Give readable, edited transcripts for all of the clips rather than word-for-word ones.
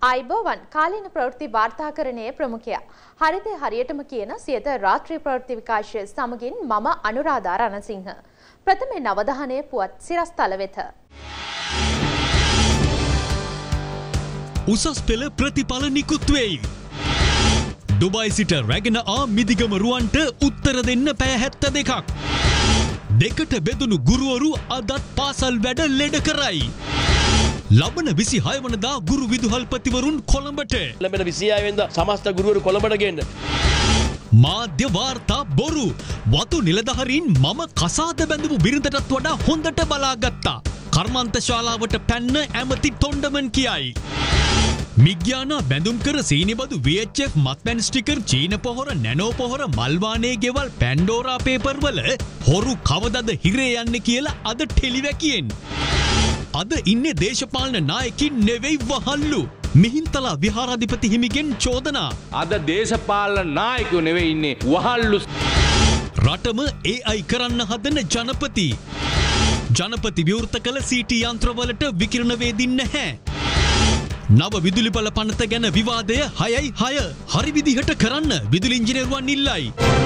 ආයිබෝවන් කාලීන ප්‍රවෘත්ති වාර්තාකරණයේ ප්‍රමුඛයා හරිතේ හරියටම කියන සියත රාත්‍රී ප්‍රවෘත්ති විකාශය සමගින් මම අනුරාධා රණසිංහ. ප්‍රථමයෙන් අවධානය පුවත් සිරස්තල වෙත. උසස් පෙළ ප්‍රතිඵල නිකුත් වෙයි. දුබයි සිට රැගෙන ආ මිදිගම රුවන්ට උත්තර දෙන්න පැය 72ක්. දෙකට බෙදුණු ගුරුවරු අදත් පාසල් වැඩ ලෙඩ කරයි. ලබන 26 වනදා ගුරු විදුහල්පතිවරුන් කොළඹට. ලැබෙන 26 වෙනිදා සමස්ත ගුරුවරු කොළඹට ගෙන්න. මාධ්‍ය වාර්තා බොරු. වතු නිලධාරීන් මම කසාද බැඳපු බිරිඳටත් වඩා හොඳට බලාගත්තා. කර්මාන්ත ශාලාවට පැන්න ඇමති තොණ්ඩමන් කියයි. මිග්‍යානා බැඳුම් කර සීනිබදු VHF මත්පැන් ස්ටිකර් චීන පොහොර නැනෝ පොහොර මල්වානේ ගෙවල් පැන්ඩෝරා පේපර් වල හොරු කවදද හිරේ යන්නේ කියලා අද ටෙලිවැකියෙන්. අද ඉන්නේ දේශපාලන නායකින් නෙවෙයි වහල්ලු. මිහින්තලා විහාරාධිපති හිමිගෙන් චෝදනා. අද දේශපාලන නායකයෝ නෙවෙයි ඉන්නේ වහල්ලු. රටම AI කරන්න හදන ජනපති. ජනපති විවෘත කළ CT යන්ත්‍රවලට විකිරණ වේදින්නේ නැහැ. නව විදුලි බල පනත ගැන විවාදය 6/6 හරි විදිහට කරන්න විදුලි ඉංජිනේරුවන් ඉල්ලයි.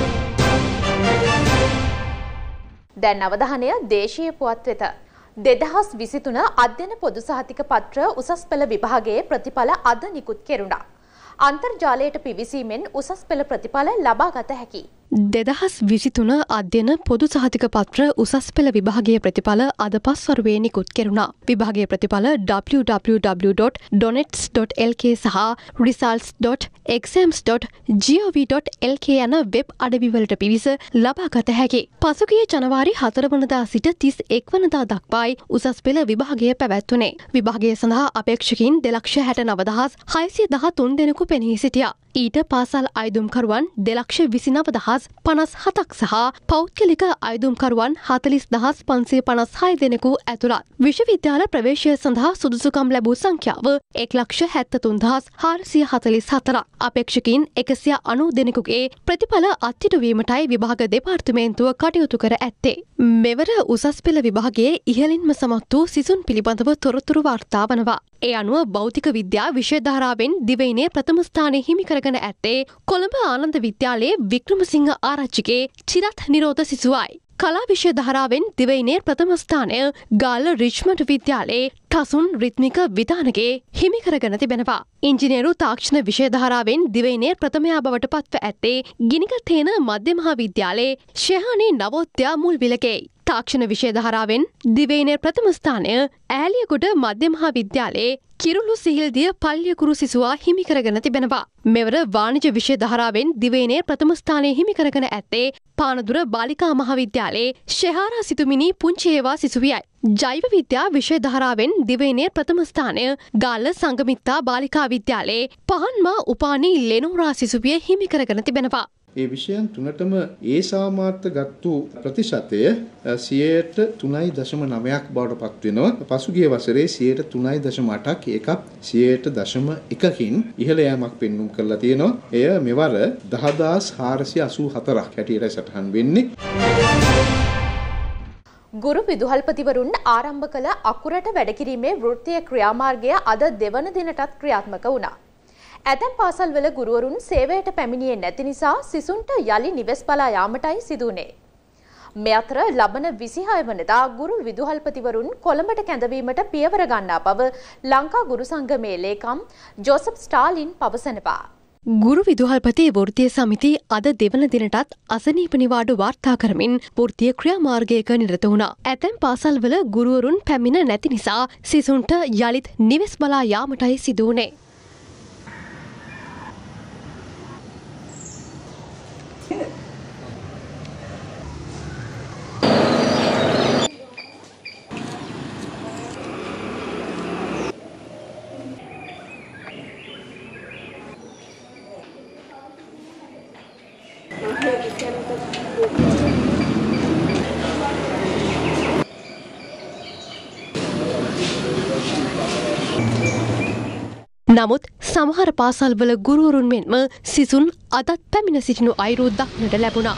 දැන් අවධානය දේශීය පුවත් වෙත. 2023 අධ්‍යයන පොදු සහතික පත්‍ර උසස් පෙළ විභාගයේ ප්‍රතිඵල අද නිකුත් කෙරුණා. අන්තර්ජාලයට පිවිසීමෙන් උසස් පෙළ ප්‍රතිඵල ලබා ගත හැකියි. 2023 අධ්‍යයන පොදු සහතික පත්‍ර උසස් පෙළ විභාගයේ ප්‍රතිඵල අද පස්වරුවේ නිකුත් කෙරුණා. විභාගයේ ප්‍රතිඵල www.donets.lk සහ results.exams.gov.lk යන වෙබ් අඩවිවලට පිවිස ලබා ගත හැකියි. පසුගිය ජනවාරි 4 වනදා සිට 31 වනදා දක්වායි උසස් පෙළ විභාගය පැවැත්වුණේ. විභාගය සඳහා අපේක්ෂකයින් 2,69,613 දෙනෙකු පෙනී සිටියා. ඊට පාසල් අයදුම්කරුවන් 2,29,057ක් සහ පෞද්ගලික අයදුම්කරුවන් 40,556 දෙනෙකු ඇතුළත්. විශ්වවිද්‍යාල ප්‍රවේශය සඳහා සුදුසුකම් ලැබූ සංඛ්‍යාව 1,73,444ක්. අපේක්ෂකයින් 190 දෙනෙකුගේ ප්‍රතිඵල අත්හිටුවීමටයි විභාග දෙපාර්තමේන්තුව කටයුතු කර ඇත්තේ. මෙවර උසස් පෙළ විභාගයේ ඉහළින්ම සමත් වූ සිසුන් පිළිබඳව තොරතුරු වාර්තා වනවා. ඒ අනුව භෞතික විද්‍යා විෂය ධාරාවෙන් දිවයිනේ ප්‍රථම ස්ථානය හිමි කරගෙන ඇත්තේ කොළඹ ආනන්ද විද්‍යාලයේ වික්‍රමසිංහ ආරච්චිගේ චිරත් නිරෝධ සිසුවයි. කලා විෂය ධාරාවෙන් දිවයිනේ ප්‍රථම ස්ථානය ගාල්ල රිච්මන්ඩ් විද්‍යාලයේ ටසුන් රිත්මික විධානගේ හිමි කරගෙන තිබෙනවා. ඉංජිනේරු තාක්ෂණ විෂය ධාරාවෙන් දිවයිනේ ප්‍රථමයා බවට පත්ව ඇත්තේ ගිනිගත්තේන මධ්‍ය මහා විද්‍යාලයේ ශෙහානි නවෝද්‍යා මුල්විලකේ. තාක්ෂණ විෂය ධාරාවෙන් දිවයිනේ ප්‍රථම ස්ථානය ඈලියගොඩ මධ්‍ය මහා විද්‍යාලයේ කිරුළු සිහිල්දිය පල්ලියකුරු සිසුවා හිමි කරගෙන තිබෙනවා. මෙවර වාණිජ විෂය ධාරාවෙන් දිවයිනේ ප්‍රථම ස්ථානය හිමි කරගෙන ඇත්තේ පානදුර බාලිකා මහාවිද්‍යාලයේ ශෙහාරා සිතුමිනි පුංචි ඒවා සිසුවියයි. ජෛව විද්‍යා විෂය ධාරාවෙන් දිවයිනේ ප්‍රථම ස්ථානය ගාල්ල සංගමිත්තා බාලිකා විද්‍යාලයේ පහන්මා උපානි ලෙනෝරා සිසුවිය හිමි කරගෙන තිබෙනවා. ඒ විෂයන් තුනටම ඒ සාමාර්ථ ගත්තු ප්‍රතිශතය 3.9ක් බවට පත් වෙනවා. පසුගිය වසරේ 3.8ක් එකක් 100.1කින් ඉහළ යාමක් පෙන්눔 කරලා තියෙනවා. එය මෙවර 10484ක් හැටියට සටහන් වෙන්නේ. ගුරු විදුහල්පතිවරුන් ආරම්භ කළ අකුරට වැඩකිරීමේ වෘත්තීය ක්‍රියාමාර්ගය අද දෙවන දිනටත් ක්‍රියාත්මක වුණා. ඇතැම් පාසල්වල ගුරුවරුන් සේවයට පැමිණියේ නැති නිසා සිසුන්ට යලි නිවෙස් බලා යාමටයි සිදුවුණේ. මේ අතර ලබන 26 වනදා ගුරු විදුහල්පතිවරුන් කොළඹට කැඳවීමට පියවර ගන්නා බව ලංකා ගුරු සංගමේ ලේකම් ජෝසප් ස්ටාලින් පවසනවා. ගුරු විදුහල්පති වෘත්තීය සමිති අද දෙවන දිනටත් අසනීප නිවාඩු වාර්තා කරමින් වෘත්තීය ක්‍රියාමාර්ගයක නිරත වුණා. ඇතැම් පාසල්වල ගුරුවරුන් පැමිණ නැති නිසා සිසුන්ට යලිත් නිවෙස් බලා යාමටයි සිදුවුණේ. නමුත් සමහර පාසල්වල ගුරුවරුන් මෙන්ම සිසුන් අදත් පැමිණ සිටිනු අයුරු දක්නට ලැබුණා.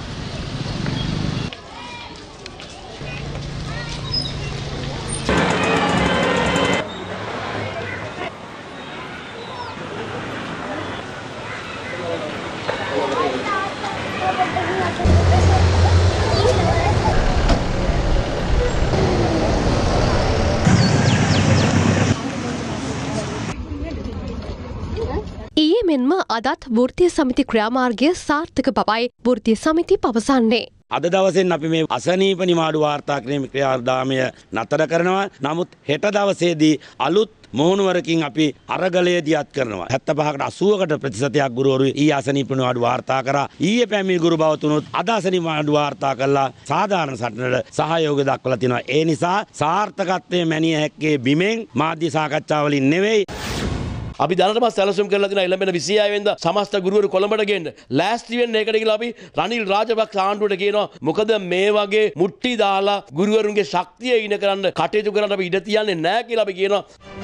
වැඩියෙන්ම අදත් වෘත්තීය සමිති ක්‍රියාමාර්ගය සාර්ථක බවයි වෘත්තීය සමිති පවසන්නේ. අද දවසෙන් අපි මේ අසනීප නිවාඩු වාර්තා කිරීමේ ක්‍රියාදාමය නතර කරනවා. නමුත් හෙට දවසේදී අලුත් මොහුනුවරකින් අපි අරගලය දියත් කරනවා. 75කට 80කට ප්‍රතිශතයක් ගුරුවරු ඊ අසනීප නිවාඩු වාර්තා කරා. ඊයේ පැමිණි ගුරු බවතුනොත් අද අසනීප නිවාඩු වාර්තා කළා සාධාරණ සටනට සහයෝගය දක්වලා තිනවා. ඒ නිසා සාර්ථකත්වයේ මැනිය හැක්කේ බිමෙන් මාධ්‍ය සාකච්ඡා වලින් නෙවෙයි. අපි දැනටම සැලසුම් කරලා තියෙනවා එළඹෙන 26 වෙනිදා සමස්ත ගුරුවරු කොළඹට ගෙන්න. ලෑස්ති වෙන්න ඒකට කියලා අපි රනිල් රාජපක්ෂ ආණ්ඩුවට කියනවා මොකද මේ වගේ මුට්ටි දාලා ගුරුවරුන්ගේ ශක්තිය ඉන කරන්න කටයුතු කරන්න අපි ඉඩ තියන්නේ නැහැ කියලා අපි කියනවා.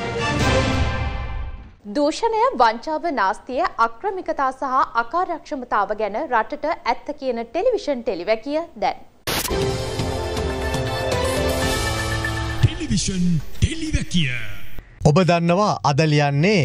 දූෂණය, වංචාව, නාස්තිය, අක්‍රමිකතා සහ අකාර්යක්ෂමතාව ගැන රටට ඇත්ත කියන ටෙලිවිෂන් ටෙලිවැකිය දැන්. ටෙලිවිෂන් ටෙලිවැකිය. ඔබ දන්නවා අද ලියන්නේ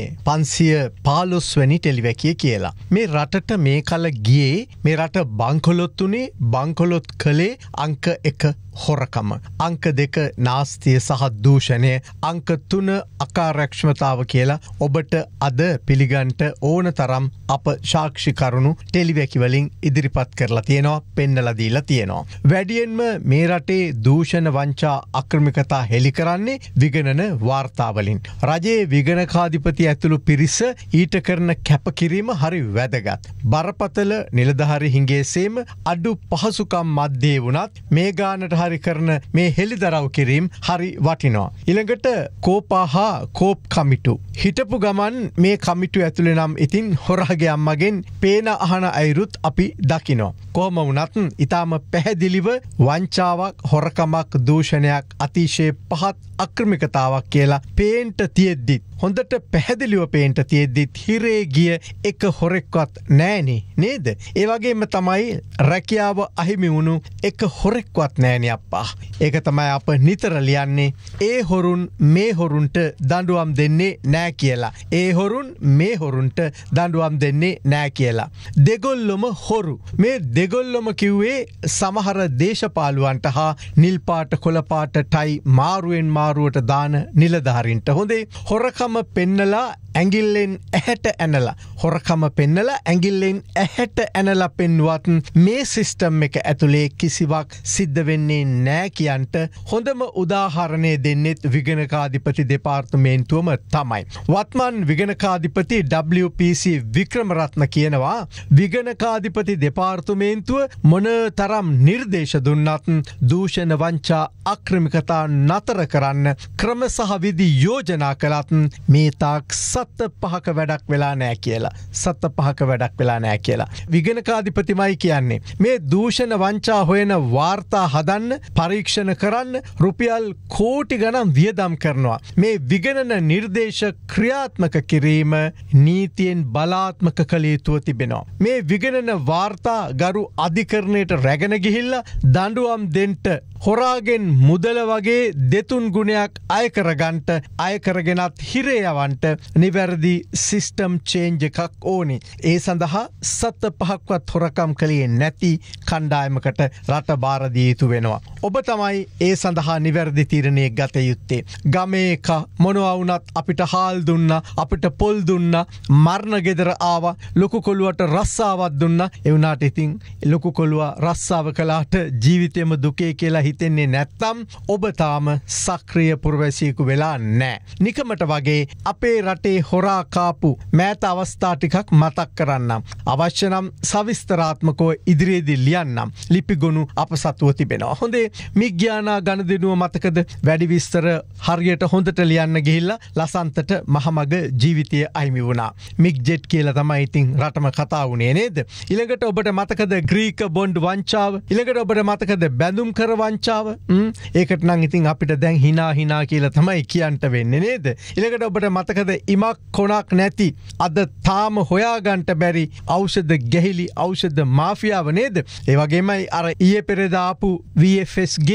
515 වෙනි ටෙලිවැකිය කියලා. මේ රටට මේ කල ගියේ මේ රට බංකොලොත් උනේ බංකොලොත් කළේ අංක 1 හොරකම. අංක 2 නාස්තිය සහ දූෂණය. අංක 3 අකාර්යක්ෂමතාව කියලා ඔබට අද පිළිගන්ට ඕන තරම් අප සාක්ෂි කරුණු ටෙලිවැකි වලින් ඉදිරිපත් කරලා තියෙනවා, පෙන්නලා දීලා තියෙනවා. වැඩියෙන්ම මේ රටේ දූෂණ වංචා අක්‍රමිකතා හෙළි කරන්නේ විගණන වාර්තා වලින්. රජයේ විගණකාධිපති ඇතුළු පිරිස ඊට කරන කැපකිරීම හරි වැදගත්. බරපතල නිලධාරි හිඟේසේම අඩු පහසුකම් මැද්දේ වුණත් මේ ගානට හරි කරන මේ හෙළිදරව් කිරීම හරි වටිනවා. ඊළඟට කෝපා හා කෝප් කමිටු. හිටපු ගමන් මේ කමිටු ඇතුළේ නම් ඉතින් හොරාගේ අම්මගෙන් පේන අහන අයුරුත් අපි දකිනවා. කොහොම වුණත් ඊටාම පැහැදිලිව වංචාවක්, හොරකමක්, දූෂණයක්, අතිශය පහත් අක්‍රමිකතාවක් කියලා පේන්ට තියෙද්දිත්, හොඳට පැහැදිලිව පේන්ට තියෙද්දිත් හිරේ ගිය එක හොරෙක්වත් නෑනේ නේද? ඒ වගේම තමයි රැකියාව අහිමි වුණු එක හොරෙක්වත් නෑනේ අප්පා. ඒක තමයි අප නිතර ලියන්නේ. ඒ හොරුන් මේ හොරුන්ට දඬුවම් දෙන්නේ නෑ කියලා. ඒ හොරුන් මේ හොරුන්ට දඬුවම් දෙන්නේ නෑ කියලා. දෙගොල්ලොම හොරු. මේ දෙගොල්ලොම කිව්වේ සමහර දේශපාලුවන්ට හා නිල් පාට කොළ පාට ටයි මාරුවෙන් මාරුවට දාන නිලධාරීන්ට. හොඳේ හොරකම පෙන්නලා ඇඟිල්ලෙන් ඇහැට ඇනලා, හොරකම පෙන්නලා ඇඟිල්ලෙන් ඇහැට ඇනලා පෙන්නුවත් මේ සිස්ටම් එක ඇතුලේ කිසිවක් සිද්ධ වෙන්නේ නෑ කියන්ට හොඳම උදාහරණය දෙන්නෙත් විගණකාධිපති දෙපාර්තමේන්තුවම තමයි. වත්මන් විගණකාධිපති WPC වික්‍රමරත්න කියනවා විගණකාධිපති දෙපාර්තමේන්තුව මොන තරම් නිර්දේශ දුන්නත් දූෂණ වංචා අක්‍රමිකතා නතර කරන්න ක්‍රම සහ විධි යෝජනා කළත් මේ තාක් සත්ත පහක වැඩක් වෙලා නෑ කියලා. සත්ත පහක වැඩක් වෙලා නෑ කියලා. විගණකාධිපතිමයි කියන්නේ මේ දූෂණ වංචා හොයන වාර්තා හදන්න, පරීක්ෂණ කරන්න රුපියල් කෝටි ගණන් වියදම් කරනවා. මේ විගණන නිර්දේශ ක්‍රියාත්මක කිරීම නීතියෙන් බලාත්මක කළ යුතුව තිබෙනවා. මේ විගණන වාර්තා ගරු අධිකරණයට රැගෙන ගිහිල්ලා දඬුවම් දෙන්ට හොරාගෙන් මුදල වගේ දෙතුන් ගුණයක් අය කරගන්ට, අය කරගෙනත් හිරේ යවන්ට නිවැරදි සිස්ටම් චේන්ජ් එකක් ඕනි. ඒ සඳහා සත්ත පහක්වත් හොරකම් කළේ නැති කණ්ඩායමකට රට බාර දිය යුතු වෙනවා. ඔබ තමයි ඒ සඳහා නිවැරදි තීරණය ගත යුත්තේ. ගමේ එක මොනවා වුණත් අපිට හාල් දුන්නා, අපිට පොල් දුන්නා, මරණ ගෙදර ආවා, ලොකු කොළුවට රස්සාවක් දුන්නා. ඒ වුණාට ඉතින් ලොකු කොළුවා රස්සාව කළාට ජීවිතේම දුකේ කියලා හිතෙන්නේ නැත්තම් ඔබ තාම සක්‍රිය පුරවැසියෙකු වෙලා නැහැ. නිකමට වගේ අපේ රටේ හොරා කාපු මෑත අවස්ථා ටිකක් මතක් කරන්නම්. අවශ්‍ය නම් සවිස්තරාත්මකව ඉදිරියේදී ලියන්නම්. ලිපිගොනු අප සතුව තිබෙනවා. හොඳේ මිග්‍යානා ගණදෙනුව මතකද? වැඩි විස්තර හරියට හොඳට ලියන්න ගිහිල්ලා ලසන්තට මහමග ජීවිතය අහිමි වුණා. මිග් ජෙට් කියලා තමයි ඉතින් රටම කතා වුණේ නේද? ඊළඟට ඔබට මතකද ග්‍රීක බොන්ඩ් වංචාව? ඊළඟට ඔබට මතකද බැඳුම් කර වංචාව? ඒකට නම් ඉතින් අපිට දැන් හිනා කියලා තමයි කියන්න වෙන්නේ නේද? ඊළඟට ඔබට මතකද ඉමක් කොනක් නැති අද තාම හොයාගන්ට බැරි ඖෂධ ගැහිලි ඖෂධ මාෆියාව නේද? ඒ වගේමයි අර ඊයේ පෙරේදා ආපු VFS ගේම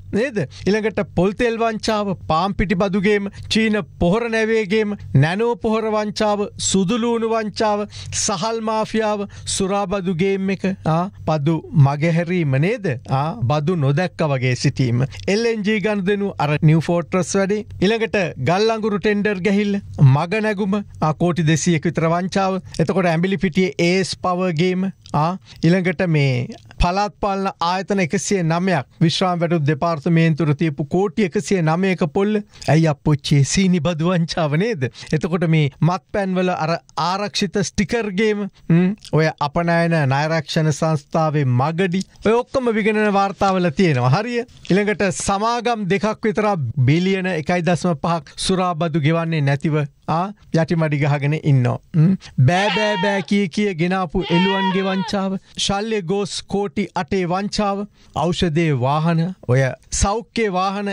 නේද? ඊළඟට පොල් තෙල් වංචාව, පාම් පිටි බදුගේම, චීන පොහොර නැවේගේම, නැනෝ පොහොර වංචාව, සුදුලූණු වංචාව, සහල් මාෆියාව, සුරාබදු ගේම් එක, පදු මගහැරීම නේද? බදු නොදැක්ක වගේ සිටීම. LNG ගනුදෙනු අර නිව් ෆෝර්ට්‍රස් වැඩේ. ඊළඟට ගල් අඟුරු ටෙන්ඩර් ගැහිල්ල, මග නැගුම, කෝටි 200ක විතර වංචාව. එතකොට ඇඹිලි පිටියේ AS පවර් ගේම, ඊළඟට මේ පළාත් පාලන ආයතන 109ක් විශ්‍රාම වැටුප් දෙපාර්තමේන්තුවට තියපු කෝටි 109ක පොල්ල. ඇයි අප්පොච්චේ සීනි බදු වංචාව නේද? එතකොට මේ මත්පැන් වල අර ආරක්ෂිත ස්ටිකර් ගේම, ඔය අපනයන ණයරක්ෂණ සංස්ථාවේ මගඩි, ඔය ඔක්කොම විගණන වාර්තාවල තියෙනවා. හරිය. ඊළඟට සමාගම් දෙකක් විතර බිලියන 1.5ක් සුරාබදු ගෙවන්නේ නැතිව යටිමඩි ගහගෙන ඉන්නවා. බෑ කිය ගෙනාපු එළුවන්ගේ වංචාව, ශල්්‍ය ගෝස් කෝටි 8 වංචාව, ඖෂධයේ වාහන, ඔය සෞඛ්‍ය වාහන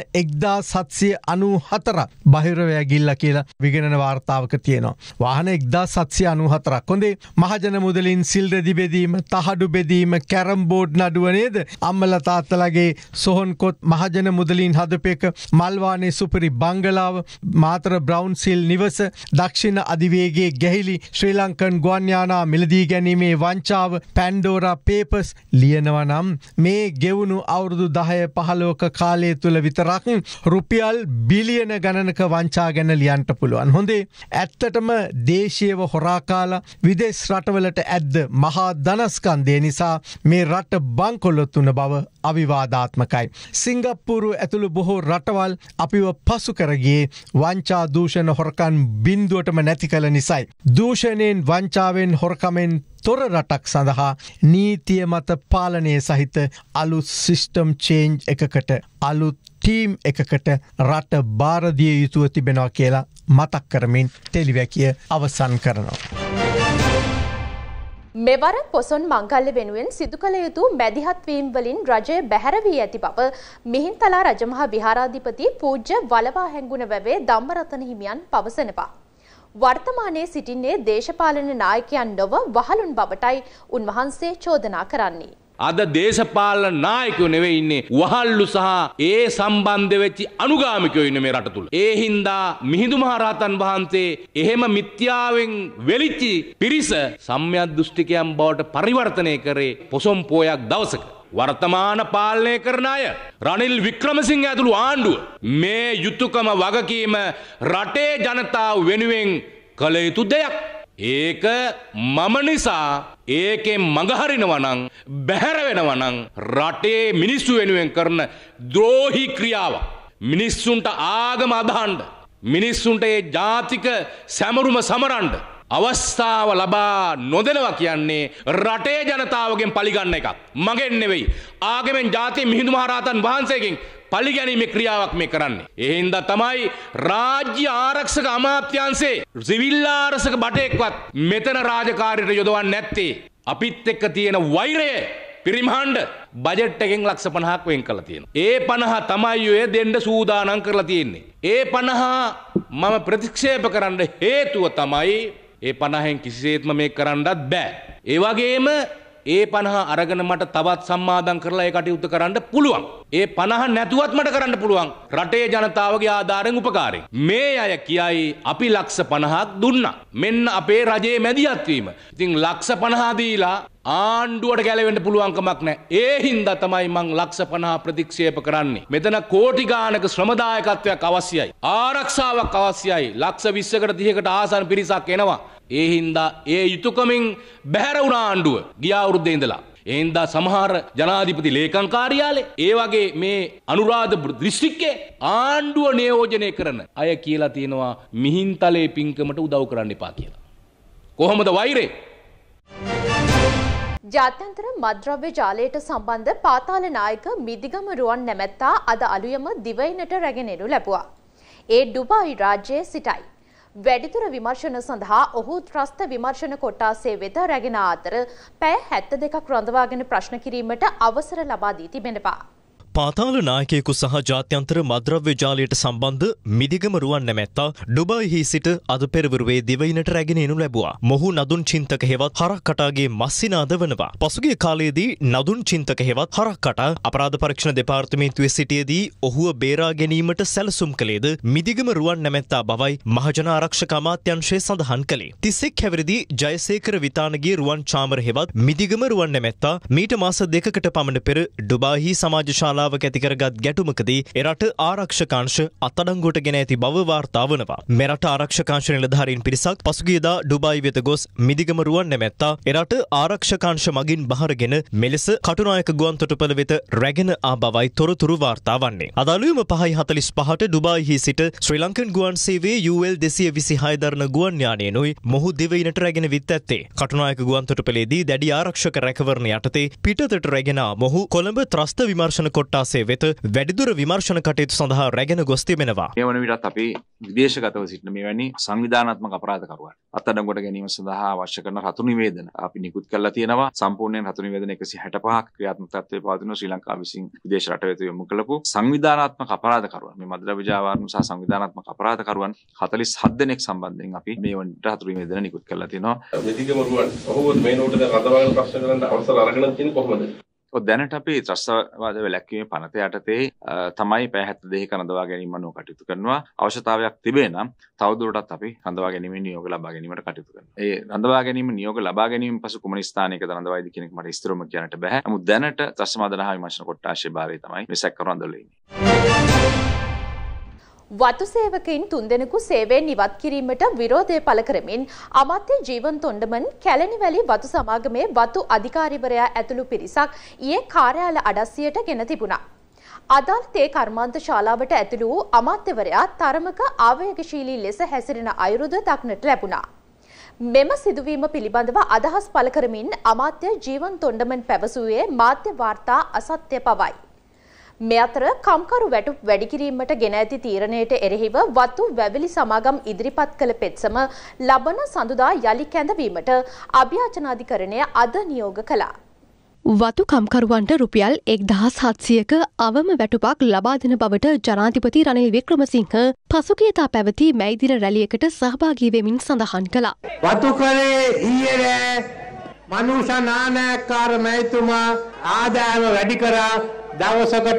1794ක් බහිරව ඇගිල්ලා කියලා විගණන වාර්තාවක තියෙනවා. වාහන 1794ක්. හොඳේ. මහජන මුදලින් සිල් රෙදි බෙදීම, තහඩු බෙදීම, කැරම් බෝඩ් නඩුව නේද? අම්මලා තාත්තලාගේ සොහොන් කොත් මහජන මුදලින් හදපේක, මල්වානේ සුපිරි බංගලාව, මාතර බ්‍රවුන් සිල් නිවස, දක්ෂිණ අධිවේගයේ ගැහිලි, ශ්‍රී ලංකන් ගුවන් යානා මිලදී ගැනීමේ වංචාව, පැන්ඩෝරා පේපර්ස් ලියනවා නම් මේ ගෙවුණු අවුරුදු 10-15ක කාලය තුල විතරක් රුපියල් බිලියන ගණනක වංචා ගැන ලියන්න පුළුවන්. හොඳේ. ඇත්තටම දේශීයව හොරා කාලා විදේශ රටවලට ඇද්ද මහා ධනස්කන්ධය නිසා මේ රට බංකොලොත් වුණ බව අවිවාදාත්මකයි. සිංගප්පූරු ඇතුළු බොහෝ රටවල් අපිව පසු කර ගියේ වංචා දූෂණ හොරකම් බින්දුවටම නැති කළ නිසයි. දූෂණයෙන් වංචාවෙන් හොරකමෙන් තොර රටක් සඳහා නීතිය මත පාලනය සහිත අලුත් සිස්ටම් චේන්ජ් එකකට, අලුත් ටීම් එකකට රට බාරදිය යුතුව තිබෙනවා කියලා මතක් කරමින් ටෙලිවැකිය අවසන් කරනවා. මෙවර පොසොන් මංගල්‍ය වෙනුවෙන් සිදු කළ යුතු මැදිහත්වීම් වලින් රජය බැහැර වී ඇති බව මිහින්තලා රජමහා විහාරාධිපති පූජ්‍ය වලවා හැංගුණ වැවේ ධම්මරතන හිමියන් පවසනවා. වර්තමානයේ සිටින්නේ දේශපාලන නායකයන් නොව වහලුන් බවටයි උන්වහන්සේ චෝදනා කරන්නේ. අද දේශපාලන නායකයෝ නෙවෙයි ඉන්නේ, වහල්ලු සහ ඒ සම්බන්ධ වෙච්ච අනුගාමිකයෝ ඉන්නේ මේ රට තුල. ඒ හින්දා මිහිඳු මහ රහතන් වහන්සේ එහෙම මිත්‍යාවෙන් වෙලිච්ච පිරිස සම්‍යක් දෘෂ්ටිකයන් බවට පරිවර්තනය කරේ පොසොන් පෝයක් දවසක. වර්තමාන පාලනය කරන අය රනිල් වික්‍රමසිංහ ඇතුළු ආණ්ඩුව මේ යුතුයකම වගකීම රටේ ජනතාව වෙනුවෙන් කළ යුතු දෙයක්. ඒක මම නිසා ඒකෙන් මඟහරිනවා නම් බැහැර වෙනවා නම් රටේ මිනිස්සු වෙනුවෙන් කරන ද්‍රෝහී ක්‍රියාව. මිනිස්සුන්ට ආගම අදහන්න, මිනිස්සුන්ට ඒ ජාතික සැමරුම සමරන්න අවස්ථාව ලබා නොදෙනවා කියන්නේ රටේ ජනතාවගෙන් පලිගන්න එකක්. මගෙන් නෙවෙයි, ආගමෙන් ජාතිය මිහිඳු මහ රහතන් වහන්සේගෙන් පලිගැනීමේ ක්‍රියාවක් මේ කරන්නේ. ඒ හින්දා තමයි රාජ්‍ය ආරක්ෂක අමාත්‍යාංශයේ සිවිල් ආරක්ෂක බටේක්වත් මෙතන රාජකාරියට යොදවන්නේ නැත්තේ. අපිත් එක්ක තියෙන වෛරය පිරිමහන්න බජට් එකෙන් ලක්ෂ 50ක් වෙන් කරලා තියෙනවා. ඒ 50 තමයි ඔය දෙන්න සූදානම් කරලා තියෙන්නේ. ඒ 50 මම ප්‍රතික්ෂේප කරන්න හේතුව තමයි ඒ 50න් කිසිසේත්ම මේක කරන්නත් බෑ. ඒ වගේම ඒ 50 අරගෙන මට තවත් සම්මාදම් කරලා ඒ කටයුතු කරන්න පුළුවන්. ඒ 50 නැතුවත් මට කරන්න පුළුවන් රටේ ජනතාවගේ ආධාරයෙන් උපකාරයෙන්. මේ අය කියයි අපි ලක්ෂ 50ක් දුන්නා. මෙන්න අපේ රජයේ මැදිහත් වීම. ඉතින් ලක්ෂ 50 දීලා ආණ්ඩුවට ගැලවෙන්න පුළුවන් කමක් නැහැ. ඒ හින්දා තමයි මං ලක්ෂ 50 ප්‍රතික්ෂේප කරන්නේ. මෙතන කෝටි ගානක ශ්‍රමදායකත්වයක් අවශ්‍යයි. ආරක්ෂාවක් අවශ්‍යයි. ලක්ෂ 20කට 30කට ආසන්න පිරිසක් එනවා. ඒ හින්දා ඒ යුතුයකමින් බැහැර වුණ ආණ්ඩුව ගිය අවුරුද්දේ ඉඳලා. ඒ හින්දා සමහර ජනාධිපති ලේකම් කාර්යාලේ ඒ වගේ මේ අනුරාධපුර දිස්ත්‍රික්කයේ ආණ්ඩුව නියෝජනය කරන අය කියලා තියෙනවා මිහින්තලේ පින්කමට උදව් කරන්න එපා කියලා. කොහොමද වෛරේ? ජාත්‍යන්තර මත්ද්‍රව්‍ය ජාලයට සම්බන්ධ පාතාල නායක මිදිගම රුවන් නැමැත්තා අද අලුයම දිවයිනට රැගෙන එනු ලැබුවා. ඒ ඩුබායි රාජ්‍යයේ සිටයි. වැඩිදුර විමර්ශන සඳහා ඔහු ත්‍රස්ත විමර්ශන කොට්ටාසේ වෙත රැගෙන අතර පැය 72ක් රඳවාගෙන ප්‍රශ්න කිරීමට අවසර ලබා දී තිබෙනවා. පාතාල නායකයෙකු සහ ජාත්‍යන්තර මද්‍රව්‍ය ජාලයට සම්බන්ධ මිදිගම රුවන් නැමැත්තා ඩුබායිහි සිට අද පෙරවරුවේ දිවයිනට රැගෙන එනු ලැබුවා. මොහු නදුන් චින්තක හෙවත් හරක් කටාගේ මස්සිනාද වනවා. පසුගිය කාලයේදී නදුන් චින්තක හෙවත් හරක් කටා අපරාධ පරීක්ෂණ දෙපාර්තමේන්තුවේ සිටියේදී ඔහුව බේරා ගැනීමට සැලසුම් කළේද මිදිගම රුවන් නැමැත්තා බවයි මහජන ආරක්ෂක අමාත්‍යාංශය සඳහන් කළේ. 31 හැවිරිදි ජයසේකර විතානගේ රුවන් චාමර හෙවත් මිදිගම රුවන් නැමැත්තා මීට මාස 2කට පමණ පෙර ඩුබායිහි සමාජ ශාලාවක ඇතිකරගත් ගැටුමකදී එරට ආරක්ෂකාංශ අත්අඩංගුවට ගෙන ඇති බව වාර්තා වනවා. මෙරට ආරක්ෂකාංශ නිලධාරීන් පිරිසක් පසුගියදා ඩුබායි වෙත ගොස් මිදිගම රුවන් නැමැත්තා එරට ආරක්ෂකාංශ මගින් බහරගෙන මෙලෙස කටුනායක ගුවන්තොටුපළ වෙත රැගෙන ආ බවයි තොරතුරු වාර්තා වන්නේ. අදාළුවම 5:45ට ඩුබායිහි සිට ශ්‍රී ලංකන් ගුවන් සේවයේ UL 226 දරන ගුවන් යානයනුයි මොහු දිවයිනට රැගෙන විත් ඇත්තේ. කටුනායක ගුවන්තොටුපළේදී දැඩි ආරක්ෂක රැකවරණ යටතේ පිටතට රැගෙන ආ මොහු කොළඹ ත්‍රස්ත විමර්ශන කොට්ටාසේ වෙත වැඩිදුර විමර්ශන කටයුතු සඳහා රැගෙන ගොස් තිබෙනවා. මේ වන විටත් අපි විදේශගතව සිටින මෙවැනි සංවිධානාත්මක අපරාධකරුවන් අත්අඩංගුවට ගැනීම සඳහා අවශ්‍ය කරන රතු නිවේදන අපි නිකුත් කරලා තියෙනවා. සම්පූර්ණයෙන් රතු නිවේදන 165ක් ක්‍රියාත්මක තත්ත්වයේ පවතින ශ්‍රී ලංකාව විසින් විදේශ රට වෙත යොමු කළපු සංවිධානාත්මක අපරාධකරුවන් මේ මද්‍රව්‍ය ජාවාරම් සහ සංවිධානාත්මක අපරාධකරුවන් 47 දෙනෙක් සම්බන්ධයෙන් අපි මේ වනට රතු නිවේදන නිකුත් කරලා තියෙනවා. මෙදිගම රුවන් ඔහුව මේ නෝටද රඳවාගෙන ප්‍රශ්න කරන්න අවසර අරගෙන තියෙන්නේ කොහොමද? දැනට අපි ත්‍රස්තවාද වැළැක්වීමේ පනත යටතේ තමයි පැය 72ක රඳවා ගැනීම අනුව කටයුතු කරනවා. අවශ්‍යතාවයක් තිබේ නම් තවදුරටත් අපි රඳවා ගැනීමේ නියෝග ලබා ගැනීමට කටයුතු කරනවා. ඒ රඳවා ගැනීම නියෝග ලබා ගැනීම පසු කුමන ස්ථානයකද රඳවායිද කියන එක මට විස්තරව කියන්නට බෑ. නමුත් දැනට ත්‍රස්තවාද හා විමර්ශන කොට්ටාශයේ භාරය තමයි මේ සැකකරු අඳවලා ඉන්නේ. වතු සේවකයින් 3 දෙනෙකු සේවයෙන් ඉවත් කිරීමට විරෝධය පළ කරමින් අමාත්‍ය ජීවන් තොණ්ඩමන් කැලණිවැලි වතු සමාගමේ වතු අධිකාරිවරයා ඇතුළු පිරිසක් ඊයේ කාර්යාල අඩස්සියට ගෙන තිබුණා. අදාළ තේ කර්මාන්ත ශාලාවට ඇතුළු වූ අමාත්‍යවරයා තරමක ආවේගශීලී ලෙස හැසිරෙන අයුරුද දක්නට ලැබුණා. මෙම සිදුවීම පිළිබඳව අදහස් පළ කරමින් අමාත්‍ය ජීවන් තොණ්ඩමන් පැවසුවේ මාධ්‍ය වාර්තා අසත්‍ය පවයි. මේ අතර කම්කරු වැටුප් වැඩි කිරීමට ගෙන ඇති තීරණයට එරෙහිව වතු වැවිලි සමාගම් ඉදිරිපත් කළ පෙත්සම ලබන සඳුදා යලි කැඳවීමට අභියාචනාධිකරණය අද නියෝග කළා. වතු කම්කරුවන්ට රුපියල් 1700ක අවම වැටුපක් ලබා දෙන බවට ජනාධිපති රනිල් වික්‍රමසිංහ පසුගියදා පැවති මැයිදින රැළියකට සහභාගී වෙමින් සඳහන් කළා. වතු කරේ ඊයේ මනුෂ්‍ය නානකාර මැතිතුමා ආදායම වැඩි කරා දවසකට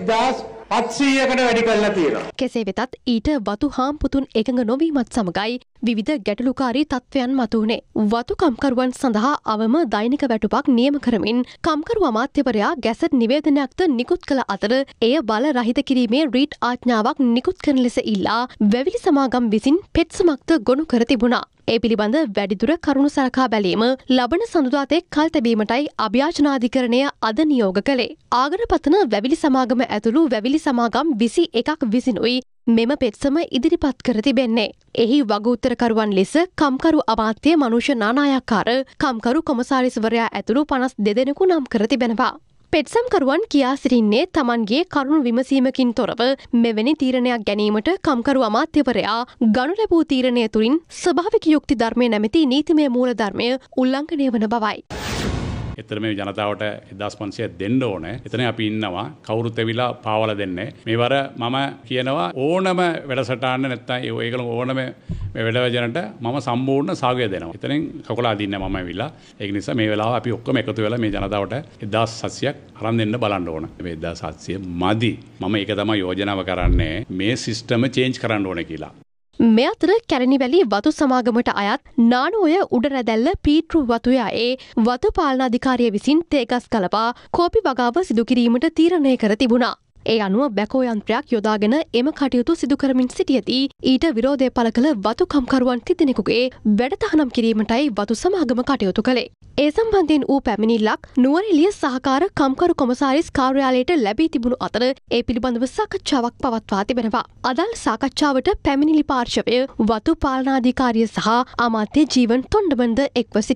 1700කට වැඩි කරලා තියෙනවා. කෙසේ වෙතත් ඊට වතු හාම්පුතුන් එකඟ නොවීමත් සමගයි විවිධ ගැටලුකාරී තත්ත්වයන් මතුවුණේ. වතු කම්කරුවන් සඳහා අවම දෛනික වැටුපක් නියම කරමින් කම්කරු අමාත්‍යවරයා ගැසට් නිවේදනයක්ද නිකුත් කළ අතර එය බල රහිත කිරීමේ රීට් ආඥාවක් නිකුත් කරන ලෙස ඉල්ලා වැවිලි සමාගම් විසින් පෙත්සමක්ද ගොනු කර තිබුණා. ඒ පිළිබඳ වැඩිදුර කරුණු සලකා බැලීම ලබන සඳුදාතෙක් කල් තැබීමටයි අභියාචනාධිකරණය අද නියෝග කළේ. ආගරපතන වැවිලි සමාගම ඇතුළු වැවිලි සමාගම් 21ක් විසිනුයි මෙම පෙත්සම ඉදිරිපත් කර තිබෙන්නේ. එහි වගඋත්තරකරුවන් ලෙස කම්කරු අමාත්‍ය මනුෂ්‍ය නානායක්කාර කම්කරු කොමසාරිස්වරයා ඇතුළු 52 දෙනෙකු නම් කර තිබෙනවා. පෙත්සම්කරුවන් කියා සිටින්නේ තමන්ගේ කරුණු විමසීමකින් තොරව මෙවැනි තීරණයක් ගැනීමට කම්කරු අමාත්‍යවරයා ගනු ලැබූ තීරණය තුළින් ස්වභාවික යුක්ති ධර්මය නැමැති නීතිමය මූලධර්මය උල්ලංඝනය වන බවයි. එතන මේ ජනතාවට 1500 දෙන්න ඕනේ. එතන අපි ඉන්නවා කවුරුත් ඇවිල්ලා පාවලා දෙන්නේ. මේවර මම කියනවා ඕනම වැඩසටහන නැත්නම් ඒගොල්ලෝ ඕනම මේ වැඩවලට මම සම්පූර්ණ සහයෝගය දෙනවා. එතනින් කකුල අදින්න මම ඇවිල්ලා. ඒක නිසා මේ වෙලාව අපි ඔක්කොම එකතු වෙලා මේ ජනතාවට 1700ක් අරන් දෙන්න බලන්න ඕන. මේ 1700 මදි. මම ඒක තමයි යෝජනාව කරන්නේ මේ සිස්ටම චේන්ජ් කරන්න ඕනේ කියලා. මේ අතර කැලණිවැලි වතු සමාගමට අයත් නානෝය උඩරැදැල්ල පීට්‍රු වතුයායේ වතු පාලනාධිකාරිය විසින් තේගස් ගලපා කෝපි වගාව සිදු කිරීමට තීරණය කර තිබුණා. ඒ අනුව බැකෝ යන්ත්‍රයක් යොදාගෙන එම කටයුතු සිදු කරමින් සිටියදී ඊට විරෝධය පළ කළ වතු කම්කරුවන් 30 දෙනෙකුගේ වැඩතහනම් කිරීමටයි වතු සමාගම කටයුතු කළේ. ඒ සම්බන්ධයෙන් වූ පැමිණිල්ලක් නුවරඑළිය සහකාර කම්කරු කොමසාරිස් කාර්යාලයට ලැබී තිබුණු අතර ඒ පිළිබඳව සාකච්ඡාවක් පවත්වා තිබෙනවා. අදාළ සාකච්ඡාවට පැමිණිලි පාර්ශවය වතු පාලනාධිකාරිය සහ අමාත්‍ය ජීවන් තොණ්ඩමන්ද එක්ව සිටියා.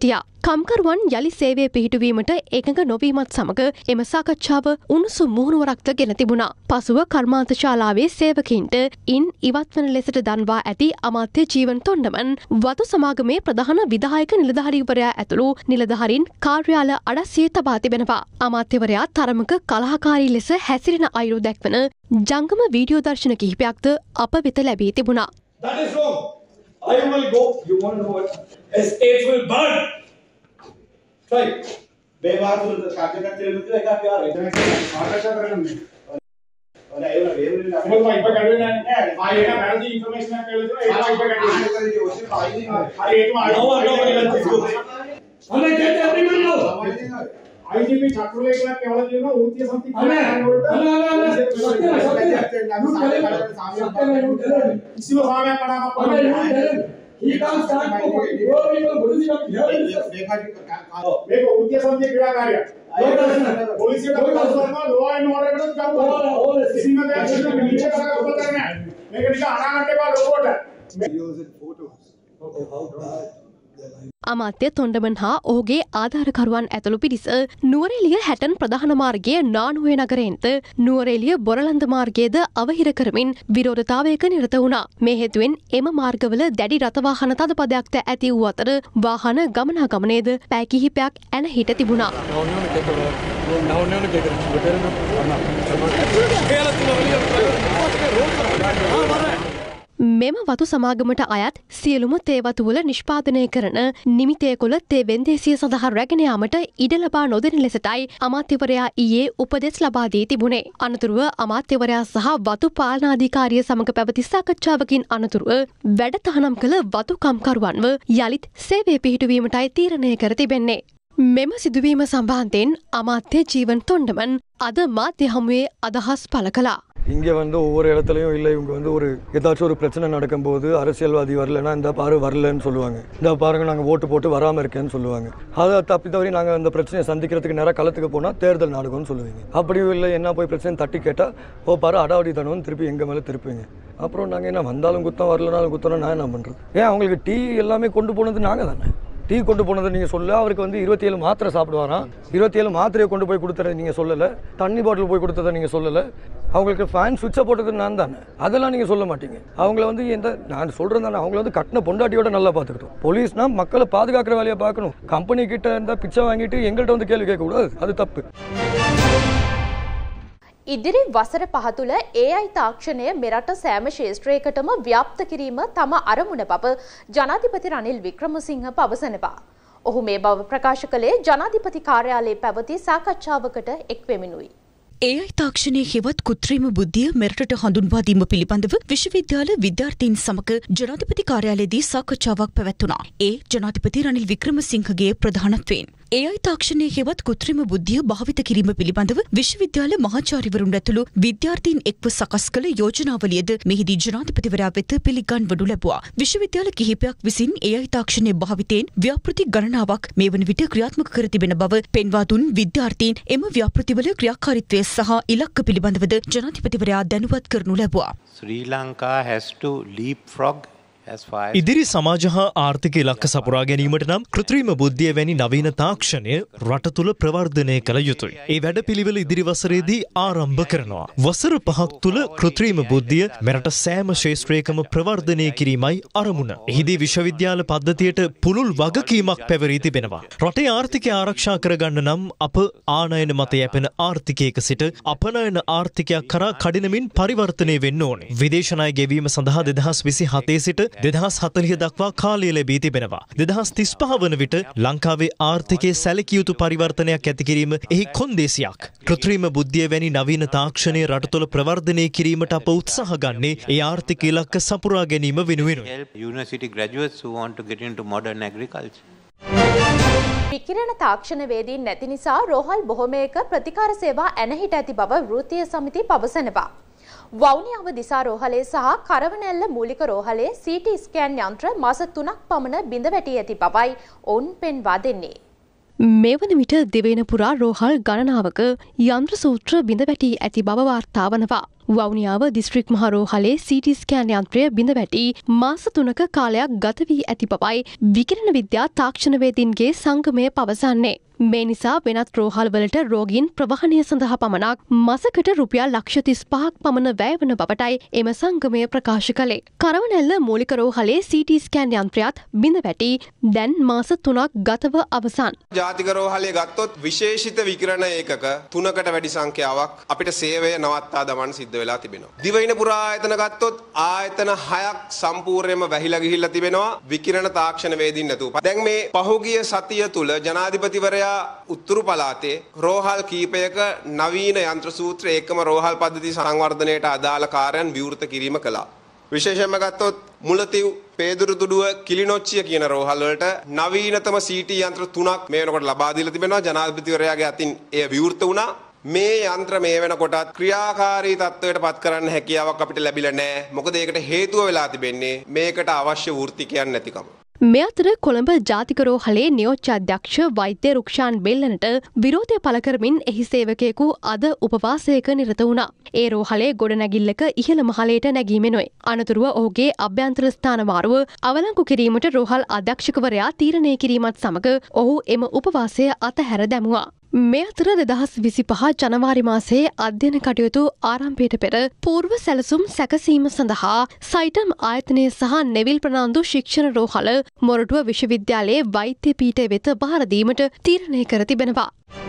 කම්කරුවන් යළි සේවය පිහිටුවීමට එකඟ නොවීමත් සමග එම සාකච්ඡාව උණුසුම් මුහුණුවරක්ද ගෙන තිබුණා. පසුව කර්මාන්ත ශාලාවේ සේවකයින්ට ඉන් ඉවත්වන ලෙසට දන්වා ඇති අමාත්‍ය ජීවන් තොණ්ඩමන් වතු සමාගමේ ප්‍රධාන විධායක නිලධාරීවරයා ඇතුළු නිලධාරීන් කාර්යාල අඩස්සියේ තබා තිබෙනවා. අමාත්‍යවරයා තරමක කලහකාරී ලෙස හැසිරෙන අයුරු දැක්වන ජංගම වීඩියෝ දර්ශන කිහිපයක්ද අප වෙත ලැබී තිබුණා. That is wrong. I will go. You want to know what? Estates will burn. Right. මේ වාතුල කාර්යයක් තියලා එක අපි ආරක්ෂා කරගන්න. ඔය ඒවල වේවල අපේ මම ඉප ගන්නේ නැහැ. ආයෙ එක වැරදි ඉන්ෆර්මේෂන් එකක් කියලා ඒක ඉප ගන්නේ. හරි ඒකම ආයෙ ඔන්න get everybody know. IGP චක්‍රලේඛනක් එවලා තියෙනවා ඌතිය සම්පති කිසිම සාමයක් කඩාවක් කරන්නේ he can't start මේක ඌතිය සම්පති ක්‍රියාකාරියක් පොලිසියට අපි කල්පනා law and order එකට ගමු කිසිම දෙයක් නිච කරලා ඔබ කරන්නේ නැහැ මේක නිකන් අනාගතේ බා ලොකෝට අමාත්‍ය තොණ්ඩමන් හා ඔහුගේ ආධාරකරුවන් ඇතුළු පිරිස නුවරඑළිය හැටන් ප්‍රධාන මාර්ගයේ නානුවේ නගරයෙන්ද නුවරඑළිය බොරලන්ද මාර්ගයේද අවහිර කරමින් විරෝධතාවයක නිරත වුණා. මේ හේතුවෙන් එම මාර්ගවල දැඩි රථවාහන තදපදයක්ද ඇති වූ අතර වාහන ගමනාගමනයේද පැය කිහිපයක් ඇන හිට තිබුණා. මෙම වතු සමාගමට අයත් සියලුම තේවතුවල නිෂ්පාදනය කරන නිමිතයකොළ තේ වෙන්දේසිය සඳහා රැගෙන යාමට ඉඩ ලබා නොදෙන ලෙසටයි අමාත්‍යවරයා ඊයේ උපදෙස් ලබා දී තිබුණේ. අනතුරුව අමාත්‍යවරයා සහ වතු පාලනාධිකාරිය සමග පැවති සාකච්ඡාවකින් අනතුරුව වැඩ තහනම් කළ වතු කම්කරුවන්ව යළිත් සේවය පිහිටුවීමටයි තීරණය කර තිබෙන්නේ. මෙම සිදුවීම සම්බන්ධයෙන් අමාත්‍ය ජීවන් තොණ්ඩමන් අද මාධ්‍ය හමුවේ අදහස් පළ කළා. இங்கே வந்து ஒவ்வொரு இடத்துலையும் இல்லை இவங்க வந்து ஒரு ஏதாச்சும் ஒரு பிரச்சனை நடக்கும்போது அரசியல்வாதி வரலன்னா இந்த பாரு வரலன்னு சொல்லுவாங்க. இந்த பாருங்க நாங்கள் ஓட்டு போட்டு வராமல் இருக்கேன்னு சொல்லுவாங்க. அதை தப்பி தவறி நாங்கள் அந்த பிரச்சனையை சந்திக்கிறதுக்கு நேராக களத்துக்கு போனால் தேர்தல் நாடகம்னு சொல்லுவீங்க. அப்படியும் இல்லை என்ன போய் பிரச்சனை தட்டி கேட்டால் ஓ பாரு அடாவடி தனம்னு திருப்பி எங்கள் மேலே திருப்பீங்க. அப்புறம் நாங்கள் என்ன வந்தாலும் குத்தம் வரலனாலும் குத்தம் நான் என்ன பண்ணுறது? ஏன் அவங்களுக்கு டீ எல்லாமே கொண்டு போனது நாங்கள் தானே. டீ கொண்டு போனதை நீங்கள் சொல்ல அவருக்கு வந்து 27 மாத்திரை சாப்பிடுவாராம். 27 மாத்திரையை கொண்டு போய் கொடுத்ததை நீங்கள் சொல்லலை. தண்ணி பாட்டில் போய் கொடுத்ததை நீங்கள் சொல்லலை. அவங்களுக்கு ஃபேன் சுவிட்சை போட்டது நான் தானே. அதெல்லாம் நீங்கள் சொல்ல மாட்டீங்க. அவங்கள வந்து எந்த நான் சொல்கிறேன் தானே அவங்கள வந்து கட்டின பொண்டாட்டியோட நல்லா பார்த்துக்கிட்டோம். போலீஸ்னா மக்களை பாதுகாக்கிற வேலையை பார்க்கணும். கம்பெனி கிட்ட இருந்தால் பிச்சை வாங்கிட்டு எங்கள்கிட்ட வந்து கேள்வி கேட்கக்கூடாது. அது தப்பு. ඉදිරි වසර 5 තුළ AI තාක්ෂණය මෙරට සෑම ක්ෂේත්‍රයකටම ව්‍යාප්ත කිරීම තම අරමුණ බව ජනාධිපති රනිල් වික්‍රමසිංහ පවසනවා. ඔහු මේ බව ප්‍රකාශ කළේ ජනාධිපති කාර්යාලයේ පැවති සාකච්ඡාවකට එක් වෙමිනුයි. AI තාක්ෂණයේ හෙවත් කෘත්‍රිම බුද්ධිය මෙරටට හඳුන්වා දීම පිළිබඳව විශ්වවිද්‍යාල විද්‍යාර්ථීන් සමග ජනාධිපති කාර්යාලයේදී සාකච්ඡාවක් පැවැත්වුණා. ඒ ජනාධිපති රනිල් වික්‍රමසිංහගේ ප්‍රධානත්වයෙන් AI තාක්ෂණයේ හෙවත් කෘත්‍රිම බුද්ධිය භාවිත කිරීම පිළිබඳව විශ්වවිද්‍යාල මහාචාර්යවරුන් ඇතුළු විද්‍යාර්ථීන් එක්ව සකස් කළ යෝජනාවලියද මෙහිදී ජනාධිපතිවරයා වෙත පිළිගන්වනු ලැබුවා. විශ්වවිද්‍යාල කිහිපයක් විසින් AI තාක්ෂණයේ භාවිතයෙන් ව්‍යාපෘති ගණනාවක් මේ වන විට ක්‍රියාත්මක කර තිබෙන බව පෙන්වා දුන් විද්‍යාර්ථීන් එම ව්‍යාපෘතිවල ක්‍රියාකාරීත්වය සහ ඉලක්ක පිළිබඳවද ජනාධිපතිවරයා දැනුවත් කරනු ලැබුවා. Sri Lanka has to leapfrog ඉදිරි සමාජ හා ආර්ථික ඉලක්ක සපුරා ගැනීමට නම් කෘත්‍රිම බුද්ධිය වැනි නවීන තාක්ෂණය රට තුළ ප්‍රවර්ධනය කළ යුතුයි. ඒ වැඩපිළිවෙල ඉදිරි වසරේදී ආරම්භ කරනවා. වසර 5ක් තුළ කෘත්‍රිම බුද්ධිය මෙරට සෑම ක්ෂේත්‍රයකම ප්‍රවර්ධනය කිරීමයි අරමුණ. එහිදී විශ්වවිද්‍යාල පද්ධතියට පුළුල් වගකීමක් පැවරී තිබෙනවා. රටේ ආර්ථිකය ආරක්ෂා කරගන්න නම් අප ආනයන මත යැපෙන ආර්ථිකයක සිට අපනයන ආර්ථිකයක් කරා කඩිනමින් පරිවර්තනය වෙන්න ඕනේ. විදේශ ණය ගෙවීම සඳහා 2027 සිට 2040 දක්වා කාලය ලැබී තිබෙනවා. 2035 වන විට ලංකාවේ ආර්ථිකයේ සැලකිය යුතු පරිවර්තනයක් ඇති කිරීම එහි කොන්දේසියක්. කෘත්‍රිම බුද්ධිය වැනි නවීන තාක්ෂණය රට තුළ ප්‍රවර්ධනය කිරීමට අප උත්සාහ ගන්නේ ඒ ආර්ථික ඉලක්ක සපුරා ගැනීම වෙනුවෙනුයි. University graduates who want to get into modern agriculture. විකිරණ තාක්ෂණ වේදීන් නැති නිසා රෝහල් බොහොමයක ප්‍රතිකාර සේවා ඇනහිට ඇති බව වෘත්තීය සමිතිය පවසනවා. වවුනියාව දිසා රෝහලේ සහ කරවනැල්ල මූලික රෝහලේ CT ස්කෑන් යන්ත්‍ර මාස 3ක් පමණ බිඳ වැටී ඇති බවයි ඔවුන් පෙන්වා දෙන්නේ. මේ වන විට දිවයින පුරා රෝහල් ගණනාවක යන්ත්‍ර සූත්‍ර බිඳ වැටී ඇති බව වාර්තා වනවා. වවුනියාව දිස්ත්‍රික් මහ රෝහලේ CT ස්කෑන් යන්ත්‍රය බිඳ වැටි මාස 3ක කාලයක් ගත වී ඇති බවයි විකිරණ විද්‍යා තාක්ෂණවේදීන්ගේ සංගමය පවසන්නේ. මේ නිසා වෙනත් රෝහල්වලට රෝගීන් ප්‍රවාහනය සඳහා පමණක් මාසකට රුපියල් ලක්ෂ 35ක් පමණ වැය වන බවටයි එම සංගමය ප්‍රකාශ කළේ. කරවනැල්ල මූලික රෝහලේ CT ස්කෑන් යන්ත්‍රයත් බිඳ වැටි දැන් මාස 3ක් ගතව අවසන්. ජාතික රෝහලේ ගත්තොත් විශේෂිත විකිරණ ඒකක 3කට වැඩි සංඛ්‍යාවක් අපිට සේවය නවත්තා දමන්න සිද්ධ වෙලා තිබෙනවා. දිවයින පුරා ආයතන ගත්තොත් ආයතන 6ක් සම්පූර්ණයෙන්ම වැහිලා ගිහිල්ලා තිබෙනවා විකිරණ තාක්ෂණ වේදින් නැතුව. දැන් මේ පහුගිය සතිය තුල ජනාධිපතිවරයා උතුරු පළාතේ රෝහල් කීපයක නවීන යන්ත්‍ර සූත්‍ර ඒකම රෝහල් පද්ධති සංවර්ධනයට අදාළ කාර්යයන් විවෘත කිරීම කළා. විශේෂයෙන්ම ගත්තොත් මුලතිව් පේදුරු තුඩුව කිලිනොච්චිය කියන රෝහල් වලට නවීනතම CT යන්ත්‍ර 3ක් මේ වෙනකොට ලබා දීලා තිබෙනවා. ජනාධිපතිවරයාගේ අතින් එය විවෘත වුණා. මේ යන්ත්‍ර මේ වෙනකොටත් ක්‍රියාකාරී තත්ත්වයට පත් කරන්න හැකියාවක් අපිට ලැබිලා නැහැ. මොකද ඒකට හේතුව වෙලා තිබෙන්නේ මේකට අවශ්‍ය වෘත්තිකයන් නැතිකම. මේ අතර කොළඹ ජාතික රෝහලේ නියෝජ්‍ය අධ්‍යක්ෂ වෛද්‍ය රුක්ෂාන් බෙල්ලනට විරෝධය පළ කරමින් එහි සේවකයෙකු අද උපවාසයක නිරත වුණා. ඒ රෝහලේ ගොඩනැගිල්ලක ඉහළ මහලයට නැගීමෙනුයි. අනතුරුව ඔහුගේ අභ්‍යන්තර ස්ථාන මාරුව අවලංගු කිරීමට රෝහල් අධ්‍යක්ෂකවරයා තීරණය කිරීමත් සමග ඔහු එම උපවාසය අතහැර දැමුවා. මේ අතර 2025 ජනවාරි මාසයේ අධ්‍යයන කටයුතු ආරම්භයට පෙර පූර්ව සැලසුම් සැකසීම සඳහා සයිටම් ආයතනය සහ නෙවිල් ප්‍රනාන්දු ශික්ෂණ රෝහල මොරටුව විශ්වවිද්‍යාලයේ වෛද්‍ය පීඨය වෙත බාර දීමට තීරණය කර තිබෙනවා.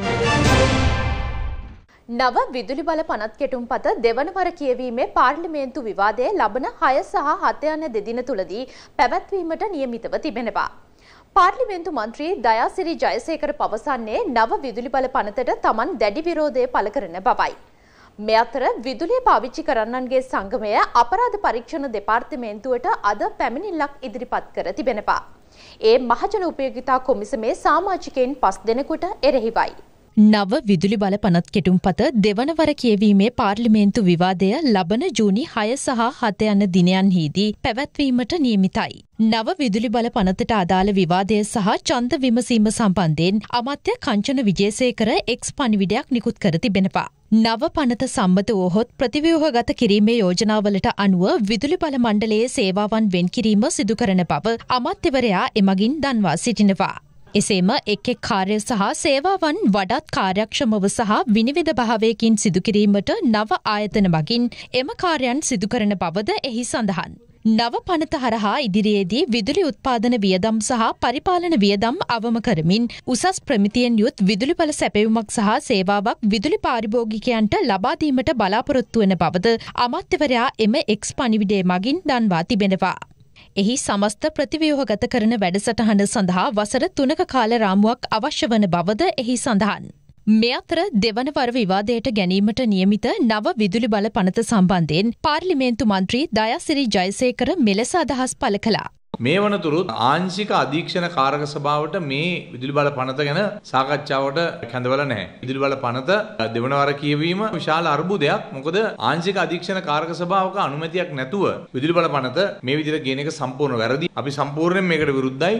නව විදුලි බල පනත් කෙටුම්පත දෙවනවර කියවීමේ පාර්ලිමේන්තු විවාදයේ ලබන 6 සහ 7 යන දෙදින තුලදී පැවැත්වීමට නියමිතව තිබෙනවා. පාර්ලිමේන්තු මන්ත්‍රී දයාසිරි ජයසේකර පවසන්නේ නව විදුලි බල පනතට තමන් දැඩි විරෝධය පළ කරන බවයි. මේ අතර විදුලිය පාවිච්චි කරන්නන්ගේ සංගමය අපරාධ පරීක්ෂණ දෙපාර්තමේන්තුවට අද පැමිණිල්ලක් ඉදිරිපත් කර තිබෙනවා. ඒ මහජන උපයෝගිතා කොමිසමේ සමාජිකයින් 5 දෙනෙකුට එරෙහිවයි. නව විදුලි බල පනත් කෙටුම්පත දෙවනවර කියවීමේ පාර්ලිමේන්තු විවාදය ලබන ජූනි 6 සහ 7 යන දිනයන්හිදී පැවැත්වීමට නියමිතයි. නව විදුලි බල පනතට අදාළ විවාදය සහ ඡන්ද විමසීම සම්බන්ධයෙන් අමාත්‍ය කංචන විජේසේකර එක්ස් පණිවිඩයක් නිකුත් කර තිබෙනවා. නව පනත සම්මත වුවහොත් ප්‍රතිව්‍යුහගත කිරීමේ යෝජනාවලට අනුව විදුලි බල මණ්ඩලයේ සේවාවන් වෙන් කිරීම සිදු කරන බව අමාත්‍යවරයා එමගින් දන්වා සිටිනවා. එසේම එක් කාර්ය සහ සේවාවන් වඩාත් කාර්යක්ෂමව සහ විනිවිද භාවයකින් සිදු කිරීමට නව ආයතන මගින් එම කාර්යයන් සිදු කරන බවද එහි සඳහන්. නව පනත හරහා ඉදිරියේදී විදුලි උත්පාදන වියදම් සහ පරිපාලන වියදම් අවම කරමින් උසස් ප්‍රමිතියෙන් යුත් විදුලි බල සැපයුමක් සහ සේවාවක් විදුලි පාරිභෝගිකයන්ට ලබා දීමට බලාපොරොත්තු වන බවද අමාත්‍යවරයා එම එක්ස් පණිවිඩය මගින් දන්වා තිබෙනවා. එහි සමස්ත ප්‍රතිව්‍යුහගත කරන වැඩසටහන සඳහා වසර 3ක කාල රාමුවක් අවශ්‍ය වන බවද එහි සඳහන්. මේ අතර දෙවනවර විවාදයට ගැනීමට නියමිත නව විදුලි බල පනත සම්බන්ධයෙන් පාර්ලිමේන්තු මන්ත්‍රී දයාසිරි ජයසේකර මෙලෙස අදහස් පළ කළා. මේ වනතුරුත් ආංශික අධීක්ෂණ කාරක සභාවට මේ විදුලි බල පනත ගැන සාකච්ඡාවට කැඳවලා නැහැ. විදුලි බල පනත දෙවනවර කියවීම විශාල අර්බුදයක්. මොකද ආංශික අධීක්ෂණ කාරක සභාවක අනුමැතියක් නැතුව විදුලි බල පනත මේ විදිහට ගේන එක සම්පූර්ණ වැරදි. අපි සම්පූර්ණයෙන් මේකට විරුද්ධයි.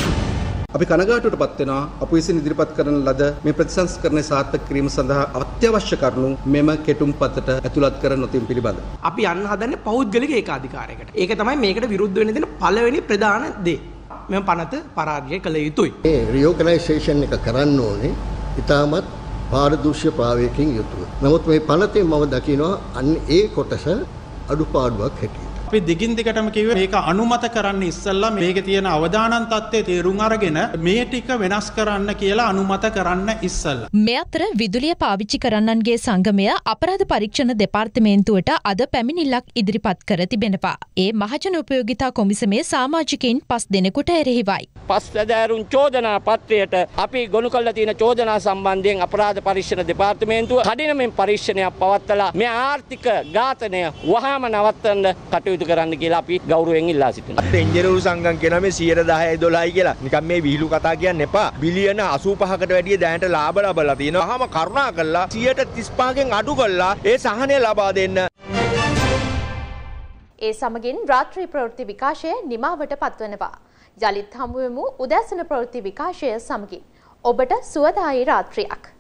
අපි කනගාටුවටපත් වෙනවා අප විසින් ඉදිරිපත් කරන ලද මේ ප්‍රතිසංස්කරණය සාර්ථක කිරීම සඳහා අත්‍යවශ්‍ය කරුණු මෙම කෙටුම්පතට ඇතුළත් කර නොතිබීම පිළිබඳ. අපි යන්න හදන්නේ පෞද්ගලික ඒකාධිකාරයකට. ඒක තමයි මේකට විරුද්ධ වෙන්න දෙන පළවෙනි ප්‍රධාන දේ. මෙම පනත පරාජය කළ යුතුයි. මේ රියෝගනයිසේෂන් එක කරන්න ඕනේ ඉතාමත් පාරදර්ශී භාවයකින් යුතුව. නමුත් මේ පනතේ මම දකිනවා අන්න ඒ කොටස අඩුපාඩුවක් හැටියට. අපි දිගින් දිගටම කිව්වේ මේක අනුමත කරන්න ඉස්සෙල්ලා මේකේ තියෙන අවදානම් තත්ත්වයේ තේරුම් අරගෙන මේ ටික වෙනස් කරන්න කියලා අනුමත කරන්න ඉස්සෙල්ලා. මේ අතර විදුලිය පාවිච්චි කරන්නන්ගේ සංගමය අපරාධ පරීක්ෂණ දෙපාර්තමේන්තුවට අද පැමිණිල්ලක් ඉදිරිපත් කර තිබෙනවා. ඒ මහජන උපයෝගිතා කොමිසමේ සමාජිකයින් 5 දෙනෙකුට එරෙහිවයි. පස්වැදෑරුම් චෝදනා පත්‍රයට අපි ගොනු කළ තියෙන චෝදනා සම්බන්ධයෙන් අපරාධ පරීක්ෂණ දෙපාර්තමේන්තුව කඩිනමින් පරීක්ෂණයක් පවත්වලා මේ ආර්ථික ඝාතනය වහාම නවත්තන්න කටයුතු කරන්න කියලා අපි ගෞරවයෙන් ඉල්ලා සිටිනවා. එන්ජිනියරු සංගම් කියනවා මේ 10%යි 12යි කියලා. නිකන් මේ විහිළු කතා කියන්න එපා. බිලියන 85කට වැඩිය දැනට ලාභ ලබලා තිනවා. අහම කරුණා කළා 135කින් අඩු කළා ඒ සහනය ලබා දෙන්න. ඒ සමගින් රාත්‍රී ප්‍රවෘත්ති විකාශය නිමාවට පත්වනවා. යලිත් හමුවෙමු උදෑසන ප්‍රවෘත්ති විකාශය සමගින්. ඔබට සුවදායි රාත්‍රියක්.